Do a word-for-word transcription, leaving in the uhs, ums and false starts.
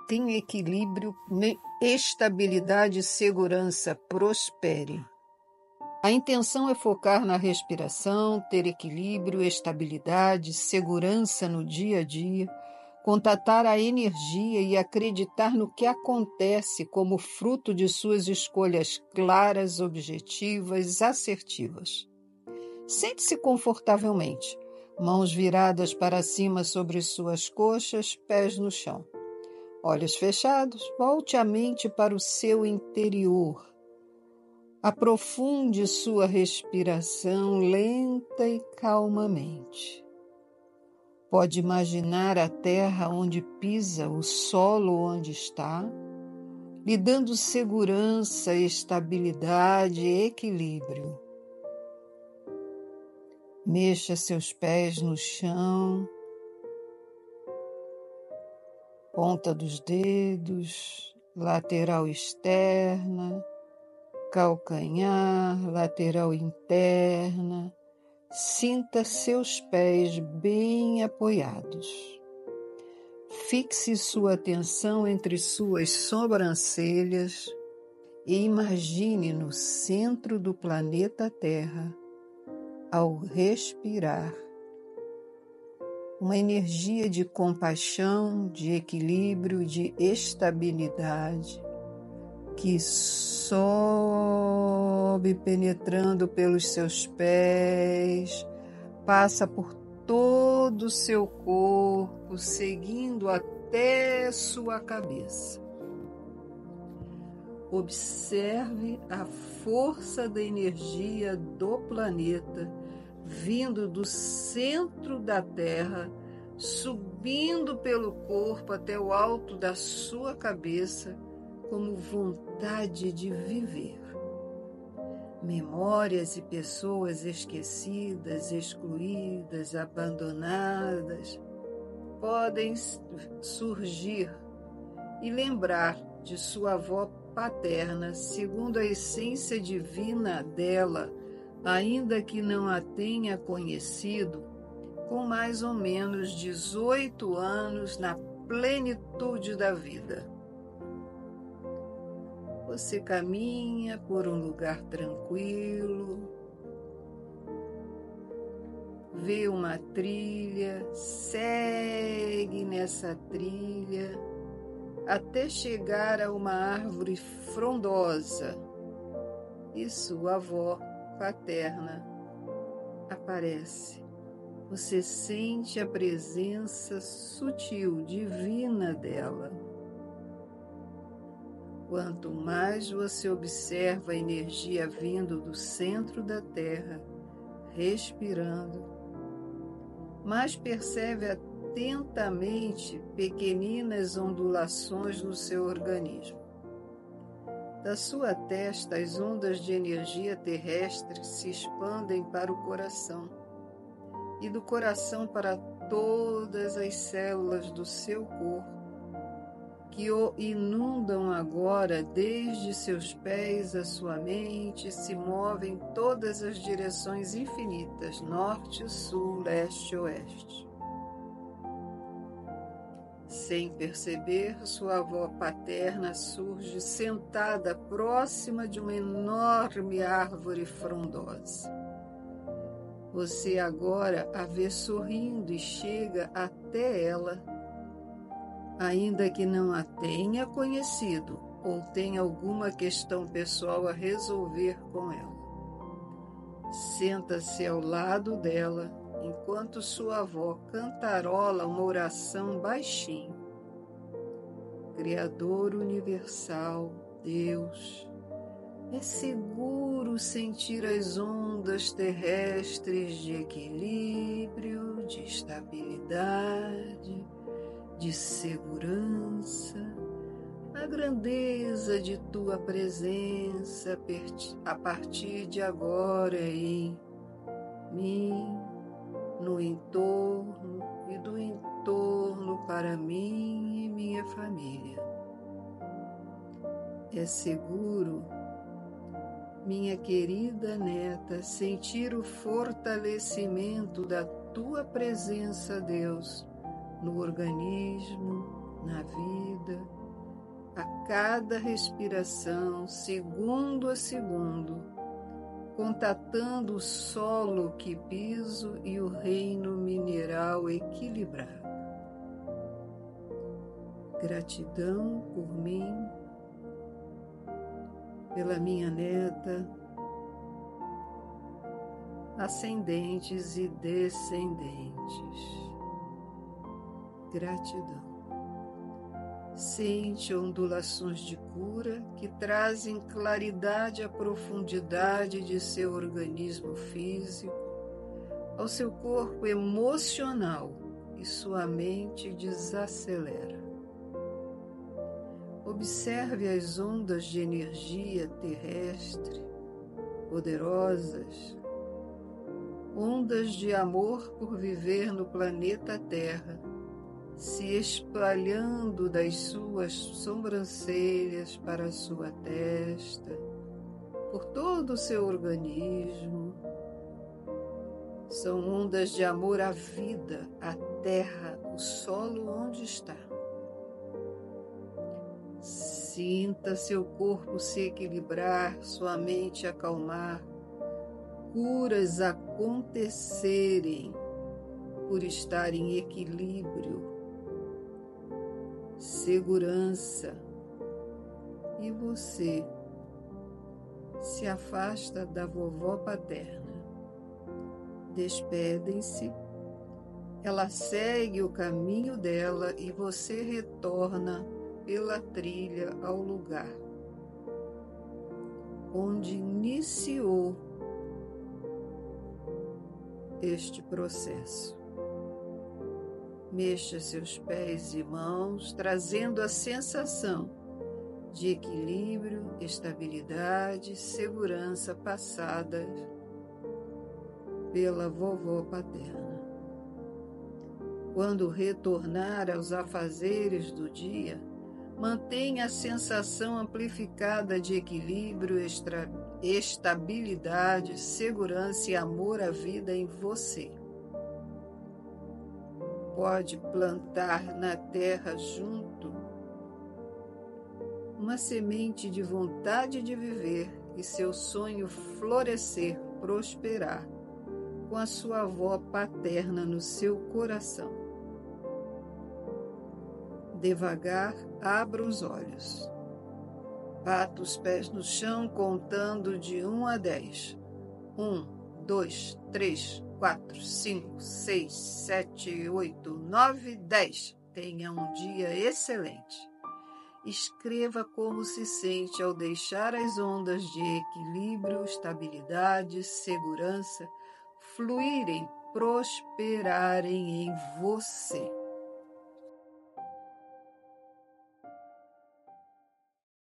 mantenha equilíbrio, estabilidade e segurança, prospere. A intenção é focar na respiração, ter equilíbrio, estabilidade, segurança no dia a dia, contatar a energia e acreditar no que acontece como fruto de suas escolhas claras, objetivas, assertivas. Sente-se confortavelmente, mãos viradas para cima sobre suas coxas, pés no chão. Olhos fechados, volte a mente para o seu interior. Aprofunde sua respiração lenta e calmamente. Pode imaginar a terra onde pisa, o solo onde está, lhe dando segurança, estabilidade e equilíbrio. Mexa seus pés no chão, ponta dos dedos, lateral externa, calcanhar, lateral interna. Sinta seus pés bem apoiados. Fixe sua atenção entre suas sobrancelhas e imagine no centro do planeta Terra, ao respirar, uma energia de compaixão, de equilíbrio, de estabilidade, que sobe penetrando pelos seus pés, passa por todo o seu corpo, seguindo até sua cabeça. Observe a força da energia do planeta vindo do centro da Terra, subindo pelo corpo até o alto da sua cabeça, como vontade de viver. Memórias e pessoas esquecidas, excluídas, abandonadas, podem surgir e lembrar de sua avó paterna, segundo a essência divina dela, ainda que não a tenha conhecido, com mais ou menos dezoito anos na plenitude da vida. Você caminha por um lugar tranquilo, vê uma trilha, segue nessa trilha até chegar a uma árvore frondosa e sua avó paterna aparece. Você sente a presença sutil, divina dela. Quanto mais você observa a energia vindo do centro da Terra, respirando, mais percebe atentamente pequeninas ondulações no seu organismo. Da sua testa, as ondas de energia terrestre se expandem para o coração, e do coração para todas as células do seu corpo, que o inundam agora desde seus pés à sua mente, se movem em todas as direções infinitas, norte, sul, leste e oeste. Sem perceber, sua avó paterna surge sentada próxima de uma enorme árvore frondosa. Você agora a vê sorrindo e chega até ela, ainda que não a tenha conhecido ou tenha alguma questão pessoal a resolver com ela. Senta-se ao lado dela, enquanto sua avó cantarola uma oração baixinho. Criador universal, Deus, é seguro sentir as ondas terrestres de equilíbrio, de estabilidade, de segurança, a grandeza de tua presença a partir de agora em mim, no entorno e do entorno para mim e minha família. É seguro, minha querida neta, sentir o fortalecimento da tua presença, Deus, no organismo, na vida, a cada respiração, segundo a segundo, contatando o solo que piso e o reino mineral equilibrado. Gratidão por mim, pela minha neta, ascendentes e descendentes. Gratidão. Sente ondulações de cura que trazem claridade à profundidade de seu organismo físico, ao seu corpo emocional, e sua mente desacelera. Observe as ondas de energia terrestre, poderosas, ondas de amor por viver no planeta Terra, se espalhando das suas sobrancelhas para a sua testa, por todo o seu organismo. São ondas de amor à vida, à terra, o solo onde está. Sinta seu corpo se equilibrar, sua mente acalmar, curas acontecerem por estar em equilíbrio, segurança, e você se afasta da vovó paterna. Despedem-se, ela segue o caminho dela e você retorna pela trilha ao lugar onde iniciou este processo. Mexa seus pés e mãos, trazendo a sensação de equilíbrio, estabilidade, segurança passada pela vovó paterna. Quando retornar aos afazeres do dia, mantenha a sensação amplificada de equilíbrio, extra, estabilidade, segurança e amor à vida em você. Pode plantar na terra junto uma semente de vontade de viver e seu sonho florescer, prosperar, com a sua avó paterna no seu coração. Devagar, abra os olhos. Bata os pés no chão, contando de um a dez. Um, dois, três, quatro, cinco, seis, sete, oito, nove, dez. Tenha um dia excelente. Escreva como se sente ao deixar as ondas de equilíbrio, estabilidade, segurança fluírem, prosperarem em você.